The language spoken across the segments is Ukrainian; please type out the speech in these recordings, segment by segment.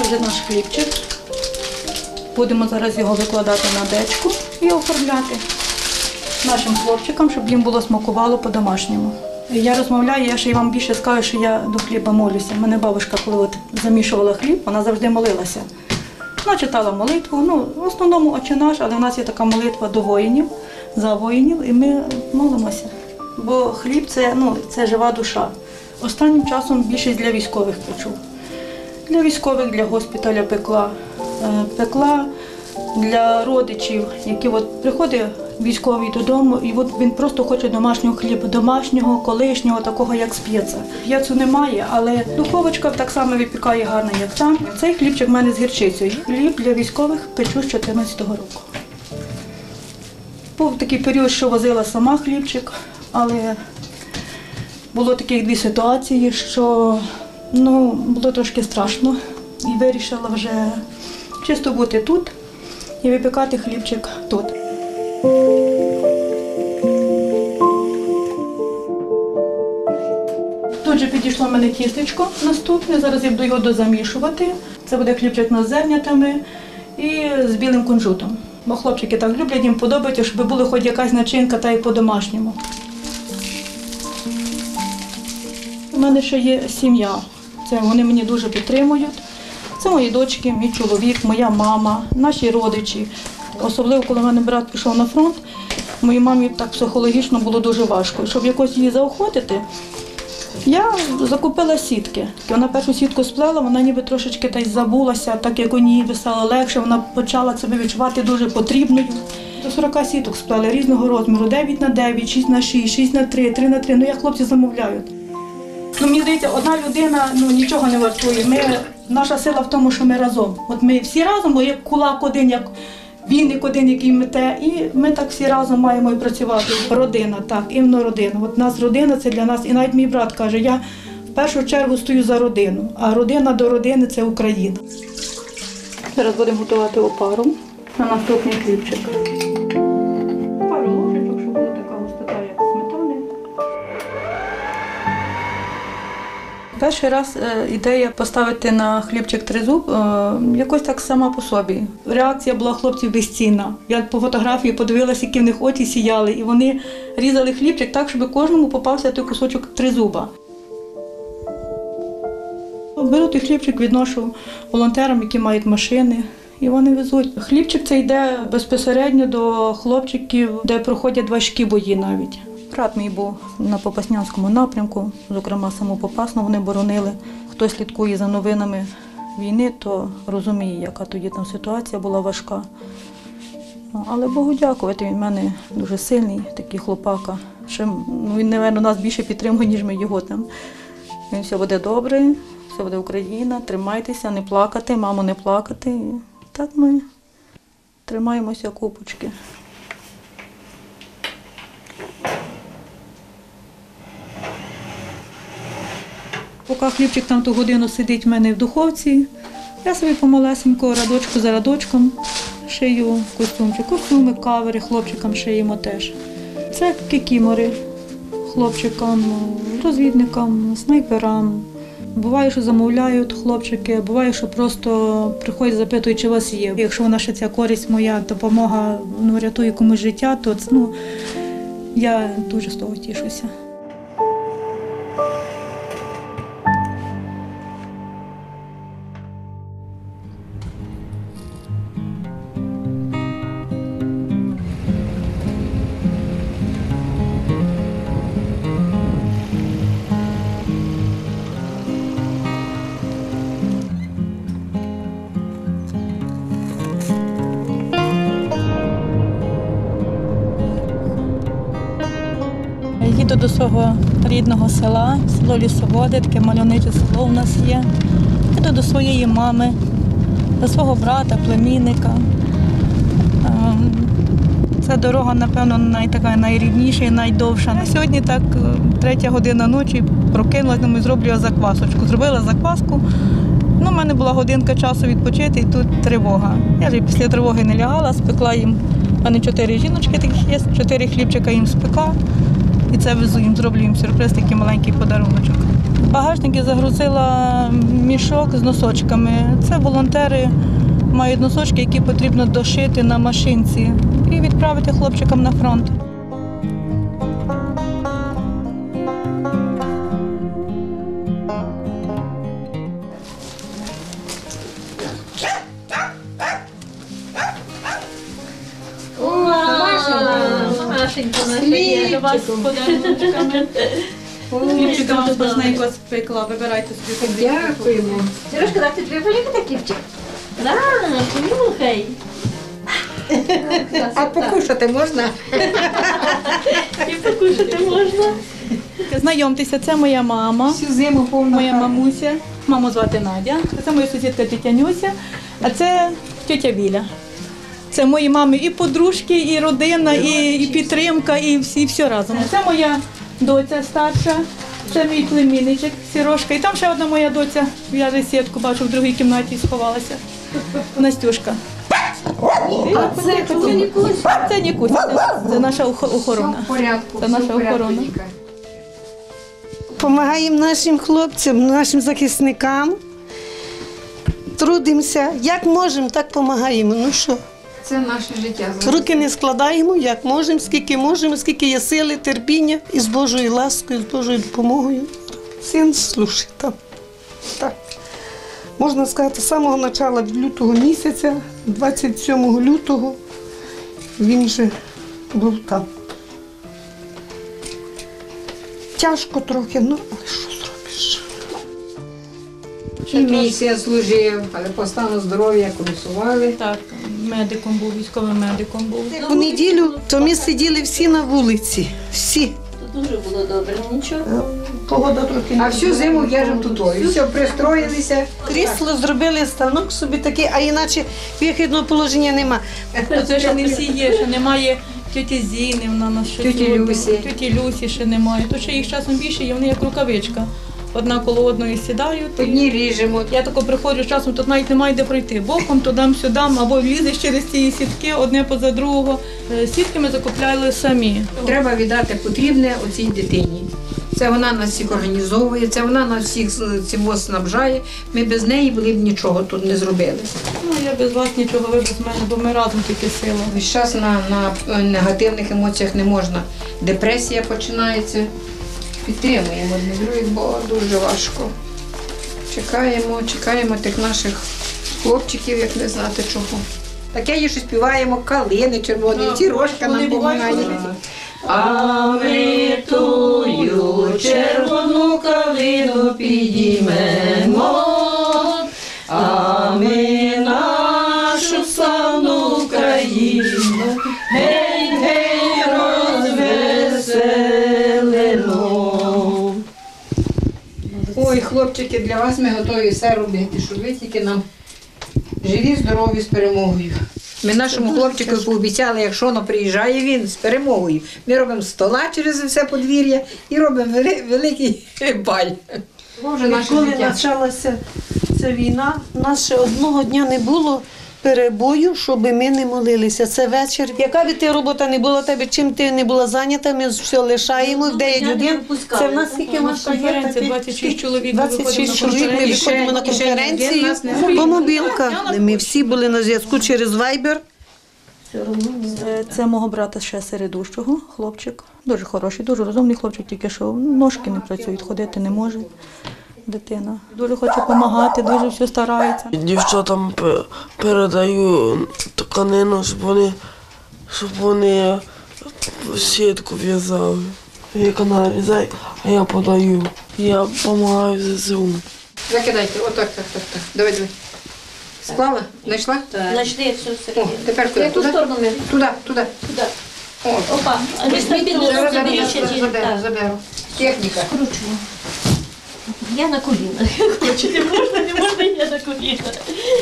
вже наш хлібчик. Будемо зараз його викладати на дечку і оформляти нашим хлопчикам, щоб їм було смакувало по-домашньому. Я розмовляю, я ще й вам більше скажу, що я до хліба молюся. Мене бабушка, коли замішувала хліб, вона завжди молилася. Вона читала молитву, в основному «Отче наш», але в нас є така молитва до воїнів, за воїнів, і ми молимося. Бо хліб – це жива душа. Останнім часом більшість для військових печу. Для військових, для госпіталя пекла. Пекла для родичів, які приходить військовий додому, і він просто хоче домашнього хліба, домашнього, колишнього, такого, як з п'єца. П'єцу немає, але духовочка так само випікає гарно, як там. Цей хлібчик в мене з гірчицею. Хліб для військових печу з 2014 року. Був такий період, що возила сама хлібчик, але було таких дві ситуації, що було трошки страшно. І вирішила вже чисто бути тут і випікати хлібчик тут. Тут же підійшло в мене тістечко наступне, зараз я буду його дозамішувати. Це буде хлібчик з зернятами і з білим кунжутом. Бо хлопчики так люблять, їм подобається, щоб була хоч якась начинка та й по-домашньому. У мене ще є сім'я, вони мені дуже підтримують. Це мої дочки, мій чоловік, моя мама, наші родичі. Особливо, коли в мене брат пішов на фронт, моїй мамі так психологічно було дуже важко. Щоб якось її заохотити, я закупила сітки. Вона першу сітку сплела, вона ніби трошечки та й забулася, так як у ній стало легше, вона почала себе відчувати дуже потрібною. До 40 сіток сплели різного розміру, 9х9, 6х6, 6х3, 3х3, як хлопці замовляють. Мені здається, одна людина нічого не вартує. Наша сила в тому, що ми разом. Ми всі разом, як кулак один, як віник один, який мете, і ми так всі разом маємо і працювати. Родина, так, іменно родина. Нас родина – це для нас, і навіть мій брат каже, я в першу чергу стою за родину, а родина до родини – це Україна. Зараз будемо готувати опару на наступний хлібчик. Пару ложечок, щоб була така густота, як сметани. Перший раз ідея поставити на хлібчик тризуб якось так сама по собі. Реакція була хлопців безцінна. Я по фотографії подивилася, які в них очі сіяли, і вони різали хлібчик так, щоб кожному попався той кусочок тризуба. Беру той хлібчик, відношу волонтерам, які мають машини, і вони везуть. Хлібчик це йде безпосередньо до хлопчиків, де проходять важкі бої навіть. Брат мій був на Попаснянському напрямку, зокрема саму Попасну вони боронили. Хто слідкує за новинами війни, то розуміє, яка тоді там ситуація була важка. Але Богу дякувати, він в мене дуже сильний, такий хлопака. Він, мабуть, нас більше підтримує, ніж ми його там. Він все буде добре, все буде Україна, тримайтеся, не плакати, мамо, не плакати. І так ми тримаємося купочки. Поки хлібчик там ту годину сидить в мене в духовці, я собі помалесенько, радочку за радочком шию костюмчик, костюми, кавери хлопчикам шиємо теж. Це кікімори хлопчикам, розвідникам, снайперам. Буває, що замовляють хлопчики, буває, що просто приходять, запитують, чи у вас є. Якщо вона ще ця користь моя, допомога рятує комусь життя, то я дуже з того тішуся. Їду до свого рідного села, село Лісоводи, таке мальовниче село у нас є. Їду до своєї мами, до свого брата, племінника. Ця дорога, напевно, найрідніша і найдовша. Сьогодні так 3 година ночі прокинулася, думаю, зроблю заквасочку. Зробила закваску. У мене була годинка часу відпочити, і тут тривога. Я вже після тривоги не лягала, спекла їм. У мене 4 жіночки таких є, 4 хлібчика їм спекла. І це везу їм, зроблю їм сюрприз, такий маленький подаруночок. В багажники загрузила мішок з носочками. Це волонтери мають носочки, які потрібно дошити на машинці і відправити хлопчикам на фронт. Машенька наша є. До вас з подарунками. Хлопчикам смачненько спекла, вибирайте собі. Дякуємо. Сережка, так ти тобі полюбити кіпчик? Да, понюхай. А покушати можна? І покушати можна. Знайомтеся, це моя мама, Всю зиму повна моя хата. мамуся. Маму звати Надя. Це моя сусідка тітя Нюся, а це тітя Віля. Це мої мами і подружки, і родина, і підтримка, і все разом. Це моя доця старша, це мій племінничок Сірошка. І там ще одна моя доця, в'яже сітку, бачу, в другій кімнаті сховалася. Настюшка. Це Нікуся, це наша охорона. В порядку, Це все наша в порядку, охорона. Ніка. Помагаємо нашим хлопцям, нашим захисникам. Трудимося. Як можемо, так допомагаємо. Ну що, Це наше життя. руки не складаємо, як можемо, скільки є сили, терпіння і з Божою ласкою, з Божою допомогою. Син слушай там. Так. Можна сказати, з самого початку від лютого місяця, 27 лютого, він вже був там. Тяжко трохи, ну, але що зробиш? І місяць служив, але по стану здоров'я курсували. Так, медиком був, військовим медиком був. У неділю то ми сиділи всі на вулиці. Всі. Дуже було добре, нічого. Погода трохи не А всю зиму в'яжемо тут. Все, пристроїлися. крісло зробили, станок собі такий, а іначе вихідного положення нема. Це ще не всі є, ще немає тьоті Зіни, вона нас ще Тьоті сьогодні. Люсі. Тьоті Люсі ще немає. То ще їх часом більше є, вони як рукавичка. Одна коло одної сідають. Одні ріжемо. Я тако приходжу часом, тут навіть немає де пройти. Боком, туди-сюди, або влізеш через ці сітки, одне поза другого. Сітки ми закупляли самі. Треба віддати потрібне оцій дитині. Це вона нас всіх організовує, це вона нас всіх цим снабжає. Ми без неї були б нічого тут не зробили. Ну, я без вас нічого, ви без мене, бо ми разом тільки сила. Весь час на негативних емоціях не можна. Депресія починається. Підтримуємо одне других, бо дуже важко. Чекаємо тих наших хлопчиків, як не знати чого. Таке є, що співаємо калини червоні, ці рожка нам допомагають. А ми тую червону калину підіймемо, а ми нашу славну Україну, гей, гей, розвеселимо. Ой, хлопчики, для вас ми готові все робити, щоб ви тільки нам живі, здорові, з перемогою. Ми нашому хлопчику пообіцяли, якщо воно приїжджає він з перемогою, ми робимо стола через все подвір'я і робимо великий баль. Боже, наше Коли життя. почалася ця війна, у нас ще одного дня не було перебою, щоб ми не молилися. Це вечір. Яка би ти робота не була, тебе чим ти не була зайнята, ми все лишаємо в 9 годин. Це в нас скільки У нас наша є? конференція, 26 чоловік, ми виходимо 26 на чоловік, ми конференцію. виходимо на І ще ні один конференцію нас не по мобілках. Ми всі були на зв'язку через Viber. Це мого брата ще середущого, хлопчик. Дуже хороший, дуже розумний хлопчик, тільки що ножки не працюють, ходити не може. Дитина. Дуже хоче допомагати, дуже все старається. Дівчатам передаю тканину, щоб вони сітку в'язали. Яка нарізає, а я подаю. Я допомагаю ЗСУ. Закидайте, отак, так. Давай. Склала? Знайшла? Знайшли все О, всередині. тепер куди? Яку сторону ми? Туди. Туди. О, Опа, а ви стабільно заберу. Техніка. Скручую. Я на колінах. Хочете, можна, я на колінах.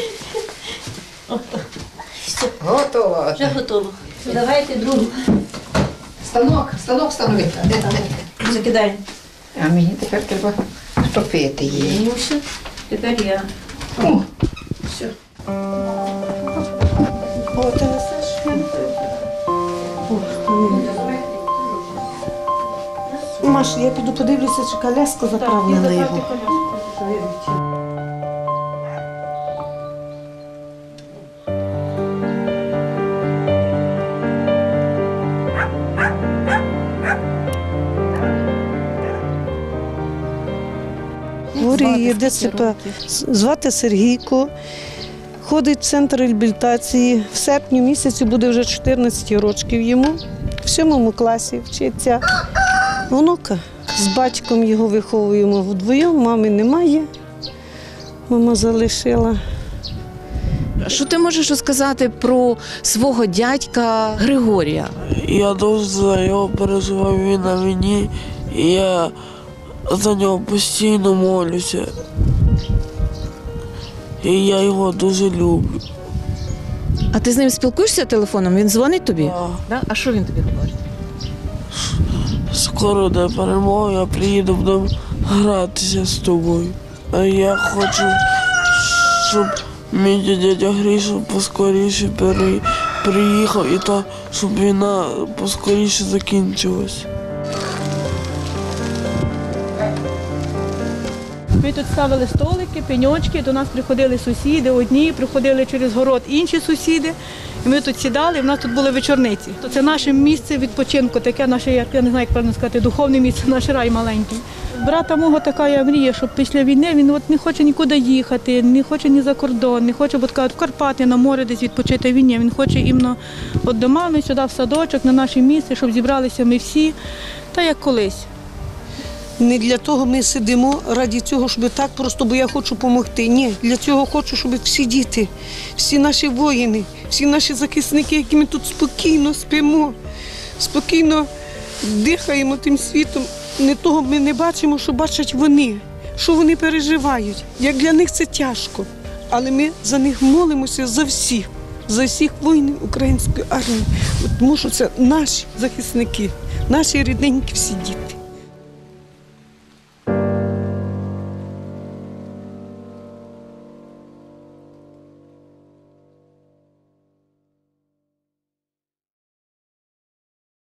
Все, Готово. вже готово. Давайте другу. Станок встановити. Закидаємо. А мені тепер треба топити її. Ну все, тепер я. О, все. О, ти несеш? Маш, я піду подивлюся, чи коляска заправлена його. Хворий є ДЦП. Звати Сергійко. Ходить в центр реабілітації. В серпні місяці буде вже 14 років йому. В 7 класі вчиться. Онука. З батьком його виховуємо вдвоєм, мами немає. Мама залишила. Що ти можеш розказати про свого дядька Григорія? Я дуже за його переживаю, він на війні, і я за нього постійно молюся. І я його дуже люблю. А ти з ним спілкуєшся телефоном? Він дзвонить тобі? Да. Да? А що він тобі говорить? Скоро до перемоги я приїду, будемо гратися з тобою. А я хочу, щоб мій дядя Гріша поскоріше приїхав і щоб війна поскоріше закінчилась. Ми тут ставили столики, пеньочки, до нас приходили сусіди, одні, приходили через город інші сусіди. І ми тут сідали, і в нас тут були вечорниці. Це наше місце відпочинку, таке наше, я не знаю, як правильно сказати, духовне місце, наш рай маленький. Брата мого така мрія, щоб після війни він не хоче нікуди їхати, не хоче ні за кордон, не хоче в Карпати, на море десь відпочити війні. Він хоче іменно до мами сюди в садочок, на наше місце, щоб зібралися ми всі, та як колись. Не для того ми сидимо, раді цього, щоб так просто, бо я хочу допомогти. Ні, для цього хочу, щоб всі діти, всі наші воїни, всі наші захисники, які ми тут спокійно спимо, спокійно дихаємо тим світом. Не того ми не бачимо, що бачать вони, що вони переживають. Як для них це тяжко. Але ми за них молимося за всіх воїнів української армії. Тому що це наші захисники, наші рідненькі всі діти.